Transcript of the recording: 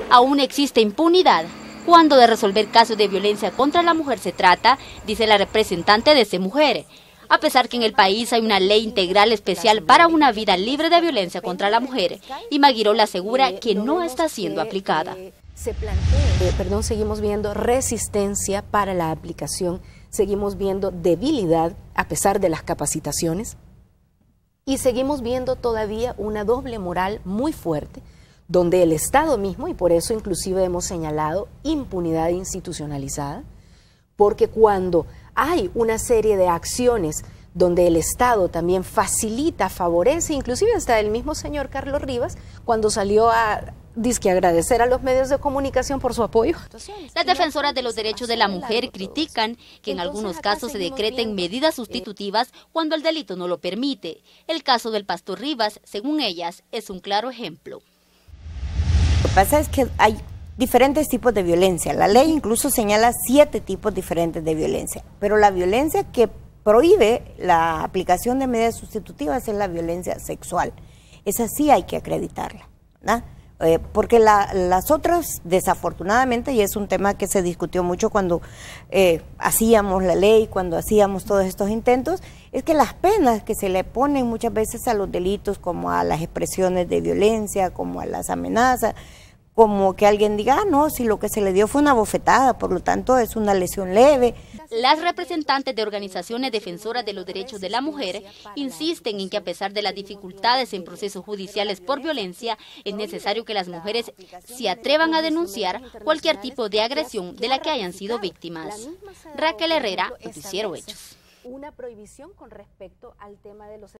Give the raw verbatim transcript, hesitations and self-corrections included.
Aún existe impunidad cuando de resolver casos de violencia contra la mujer se trata, dice la representante de C Mujer. A pesar que en el país hay una ley integral especial para una vida libre de violencia contra la mujer, Imagirola asegura que no está siendo aplicada. Se plantea, eh, perdón, seguimos viendo resistencia para la aplicación, seguimos viendo debilidad a pesar de las capacitaciones y seguimos viendo todavía una doble moral muy fuerte, donde el Estado mismo, y por eso inclusive hemos señalado impunidad institucionalizada, porque cuando hay una serie de acciones donde el Estado también facilita, favorece, inclusive hasta el mismo señor Carlos Rivas, cuando salió a dizque agradecer a los medios de comunicación por su apoyo. Las defensoras de los derechos de la mujer critican que en algunos casos se decreten medidas sustitutivas cuando el delito no lo permite. El caso del pastor Rivas, según ellas, es un claro ejemplo. Lo que pasa es que hay diferentes tipos de violencia. La ley incluso señala siete tipos diferentes de violencia, pero la violencia que prohíbe la aplicación de medidas sustitutivas es la violencia sexual. Esa sí hay que acreditarla, ¿verdad? Eh, porque la, las otras, desafortunadamente, y es un tema que se discutió mucho cuando eh, hacíamos la ley, cuando hacíamos todos estos intentos, es que las penas que se le ponen muchas veces a los delitos, como a las expresiones de violencia, como a las amenazas, como que alguien diga, ah, no, si lo que se le dio fue una bofetada, por lo tanto es una lesión leve. Las representantes de organizaciones defensoras de los derechos de la mujer insisten en que a pesar de las dificultades en procesos judiciales por violencia, es necesario que las mujeres se atrevan a denunciar cualquier tipo de agresión de la que hayan sido víctimas. Raquel Herrera, Noticiero Hechos. Una prohibición con respecto al tema de los